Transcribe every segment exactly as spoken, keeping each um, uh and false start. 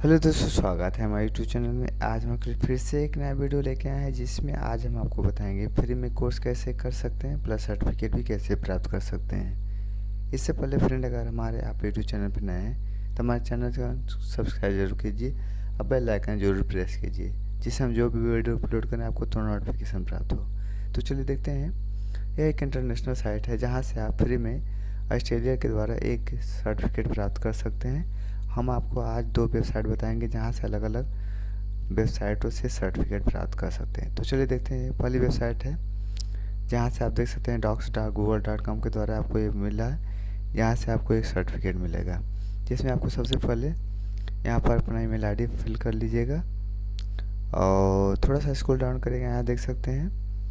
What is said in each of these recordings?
Hello दोस्तों, स्वागत है हमारे यूट्यूब चैनल में। आज हम फिर से एक नया वीडियो लेके आए हैं जिसमें आज हम आपको बताएंगे फ्री में कोर्स कैसे कर सकते हैं प्लस सर्टिफिकेट भी कैसे प्राप्त कर सकते हैं। इससे पहले फ्रेंड, अगर हमारे आप यूट्यूब चैनल पर नए हैं तो हमारे चैनल को सब्सक्राइब जरूर कीजिए और बेल आइकन जरूर प्रेस कीजिए, जिससे हम जो भी वीडियो अपलोड करें आपको तुरंत नोटिफिकेशन प्राप्त हो। तो चलिए देखते हैं। यह एक इंटरनेशनल साइट है जहाँ से आप फ्री में ऑस्ट्रेलिया के द्वारा एक सर्टिफिकेट प्राप्त कर सकते हैं। हम आपको आज दो वेबसाइट बताएंगे जहां से अलग अलग वेबसाइटों से सर्टिफिकेट प्राप्त कर सकते हैं। तो चलिए देखते हैं। पहली वेबसाइट है जहां से आप देख सकते हैं docs dot Google dot com के द्वारा आपको ये मिल रहा है। यहाँ से आपको एक सर्टिफिकेट मिलेगा जिसमें आपको सबसे पहले यहाँ पर अपना ईमेल आईडी फिल कर लीजिएगा और थोड़ा सा स्क्रॉल डाउन करेंगे। यहाँ देख सकते हैं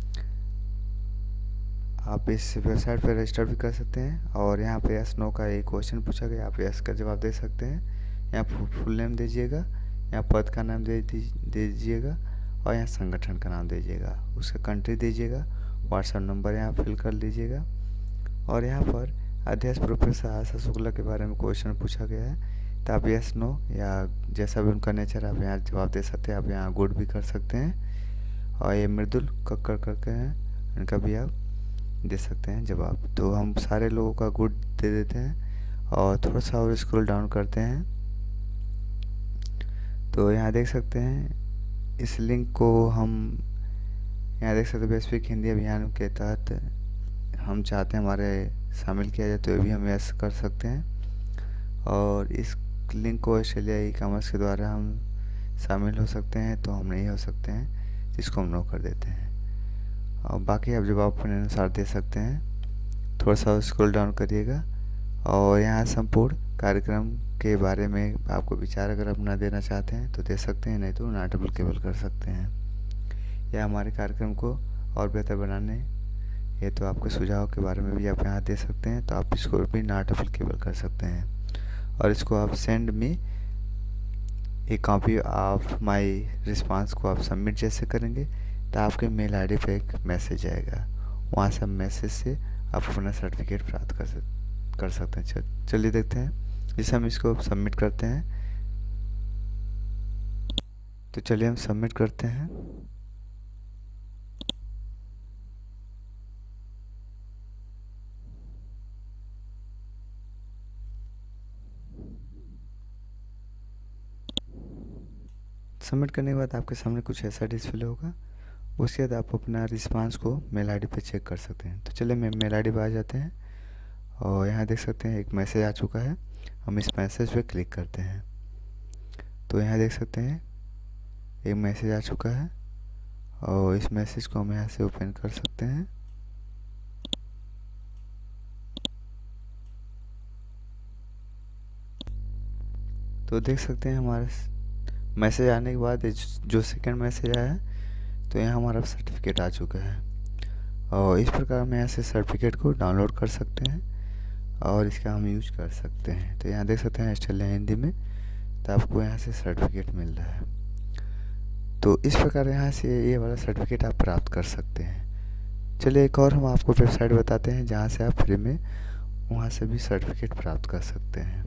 आप इस वेबसाइट पर रजिस्टर भी कर सकते हैं और यहाँ पे यस नो का एक क्वेश्चन पूछा गया, आप यस का जवाब दे सकते हैं। यहाँ फुल नेम दीजिएगा, यहाँ पद का नाम दे दीजिएगा और यहाँ संगठन का नाम दीजिएगा, उसका कंट्री दीजिएगा, व्हाट्सएप नंबर यहाँ फिल कर लीजिएगा। और यहाँ पर अध्यक्ष प्रोफेसर आशा शुक्ला के बारे में क्वेश्चन पूछा गया है, तो आप यस नो या जैसा भी उनका नेचर आप यहाँ जवाब दे सकते हैं। आप यहाँ गुड भी कर सकते हैं और ये मृदुल कक्कर करके हैं, इनका भी आप दे सकते हैं जवाब। तो हम सारे लोगों का गुड दे देते हैं और थोड़ा सा और स्क्रॉल डाउन करते हैं तो यहाँ देख सकते हैं इस लिंक को हम यहाँ देख सकते हैं वैश्विक हिंदी अभियान के तहत हम चाहते हैं हमारे शामिल किया जाए, तो ये भी हम यस कर सकते हैं। और इस लिंक को ऑस्ट्रेलिया ई कॉमर्स के द्वारा हम शामिल हो सकते हैं, तो हम नहीं हो सकते हैं, इसको हम नो कर देते हैं। और बाकी आप जवाब अपने अनुसार दे सकते हैं। थोड़ा सा स्क्रॉल डाउन करिएगा और यहाँ संपूर्ण कार्यक्रम के बारे में आपको विचार अगर अपना देना चाहते हैं तो दे सकते हैं, नहीं तो नॉट एप्लीकेबल कर सकते हैं। या हमारे कार्यक्रम को और बेहतर बनाने ये तो आपके सुझाव के बारे में भी आप यहाँ दे सकते हैं, तो आप इसको भी नॉट एप्लीकेबल कर सकते हैं। और इसको आप send me a copy of my response को आप सबमिट जैसे करेंगे तो आपके मेल आईडी पे एक मैसेज आएगा, वहाँ से मैसेज से आप अपना सर्टिफिकेट प्राप्त कर सक कर सकते हैं। चलिए देखते हैं। जैसे हम इसको सबमिट करते हैं तो चलिए हम सबमिट करते हैं। सबमिट करने के बाद आपके सामने कुछ ऐसा डिस्प्ले होगा। उसके बाद आप अपना रिस्पांस को मेल आईडी पे चेक कर सकते हैं। तो चलिए मैं मेल आईडी पे आ जाते हैं और यहाँ देख सकते हैं एक मैसेज आ चुका है। हम इस मैसेज पे क्लिक करते हैं तो यहाँ देख सकते हैं एक मैसेज आ चुका है और इस मैसेज को हम यहाँ से ओपन कर सकते हैं। तो देख सकते हैं हमारे मैसेज आने के बाद जो सेकंड मैसेज आया है तो यहाँ हमारा सर्टिफिकेट आ चुका है और इस प्रकार हम यहाँ से सर्टिफिकेट को डाउनलोड कर सकते हैं और इसका हम यूज कर सकते हैं। तो यहाँ देख सकते हैं ऑस्ट्रेलिया हिंदी में, तो आपको यहाँ से सर्टिफिकेट मिल रहा है। तो इस प्रकार यहाँ से ये वाला सर्टिफिकेट आप प्राप्त कर सकते हैं। चलिए एक और हम आपको वेबसाइट बताते हैं जहाँ से आप फ्री में वहाँ से भी सर्टिफिकेट प्राप्त कर सकते हैं।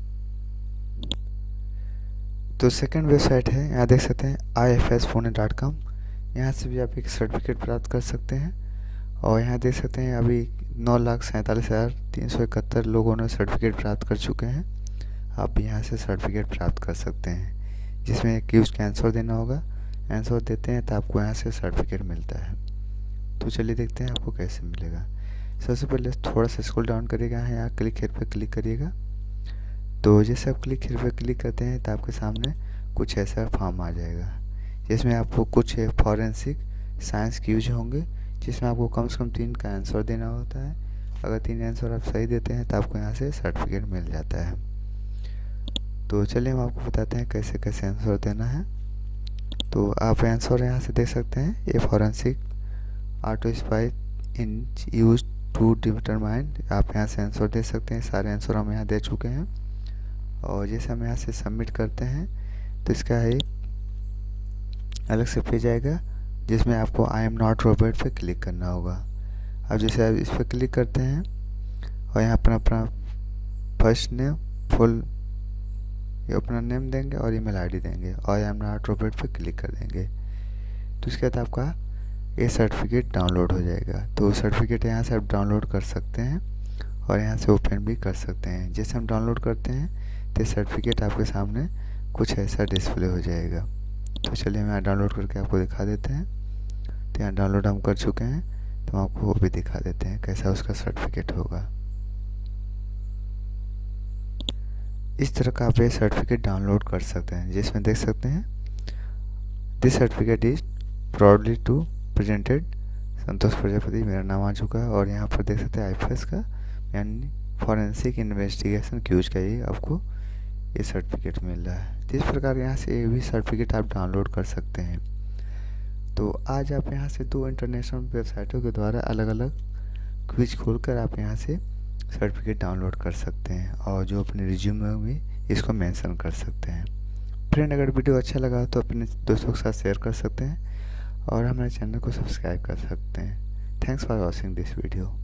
तो सेकंड वेबसाइट है, यहाँ देख सकते हैं I F S phone dot com, यहाँ से भी आप एक सर्टिफिकेट प्राप्त कर सकते हैं। और यहाँ देख सकते हैं अभी नौ लाख सैंतालीस हज़ार तीन सौ इकहत्तर लोगों ने सर्टिफिकेट प्राप्त कर चुके हैं। आप भी यहाँ से सर्टिफिकेट प्राप्त कर सकते हैं, जिसमें एक क्यूज का आंसर देना होगा। आंसर देते हैं तो आपको यहाँ से सर्टिफिकेट मिलता है। तो चलिए देखते हैं आपको कैसे मिलेगा। सबसे पहले थोड़ा सा स्क्रॉल डाउन करिएगा, यहाँ क्लिक हेयर पर क्लिक करिएगा। तो जैसे आप क्लिक हेयर पर क्लिक करते हैं तो आपके सामने कुछ ऐसा फॉर्म आ जाएगा जिसमें आपको कुछ फॉरेंसिक साइंस क्यूज होंगे, जिसमें आपको कम से कम तीन का आंसर देना होता है। अगर तीन आंसर आप सही देते हैं तो आपको यहाँ से सर्टिफिकेट मिल जाता है। तो चलिए हम आपको बताते हैं कैसे कैसे आंसर देना है। तो आप आंसर यहाँ से देख सकते हैं, a forensic auto spy in use to determine, आप यहाँ से आंसर दे सकते हैं। सारे आंसर हम यहाँ दे चुके हैं और जैसे हम यहाँ से सबमिट करते हैं तो इसका एक अलग से पेज आएगा जिसमें आपको आई एम नॉट रोबोट पे क्लिक करना होगा। अब जैसे आप इस पर क्लिक करते हैं और यहाँ पर अपना फर्स्ट नेम, फुल ये अपना नेम देंगे और ईमेल आईडी देंगे और एम नॉट रोबोट पे क्लिक कर देंगे। तो उसके बाद आपका ये सर्टिफिकेट डाउनलोड हो जाएगा। तो सर्टिफिकेट यहाँ से आप डाउनलोड कर सकते हैं और यहाँ से ओपन भी कर सकते हैं। जैसे हम डाउनलोड करते हैं तो सर्टिफिकेट आपके सामने कुछ ऐसा डिस्प्ले हो जाएगा। तो चलिए हम यहाँ डाउनलोड करके आपको दिखा देते हैं। तो यहाँ डाउनलोड हम कर चुके हैं, तो हम आपको वो भी दिखा देते हैं कैसा उसका सर्टिफिकेट होगा। इस तरह का आप ये सर्टिफिकेट डाउनलोड कर सकते हैं, जिसमें देख सकते हैं this certificate is proudly to presented Santosh Prajapati, मेरा नाम आ चुका है। और यहाँ पर देख सकते हैं आई एफ एस का यानी फॉरेंसिक इन्वेस्टिगेशन क्यूज का ही आपको ये सर्टिफिकेट मिल रहा है। तो इस प्रकार यहाँ से ये भी सर्टिफिकेट आप डाउनलोड कर सकते हैं। तो आज आप यहाँ से दो इंटरनेशनल वेबसाइटों के द्वारा अलग अलग क्विज खोलकर आप यहाँ से सर्टिफिकेट डाउनलोड कर सकते हैं और जो अपने रिज्यूमे में इसको मेंशन कर सकते हैं। फ्रेंड, अगर वीडियो अच्छा लगा तो अपने दोस्तों के साथ शेयर कर सकते हैं और हमारे चैनल को सब्सक्राइब कर सकते हैं। Thanks for watching this video.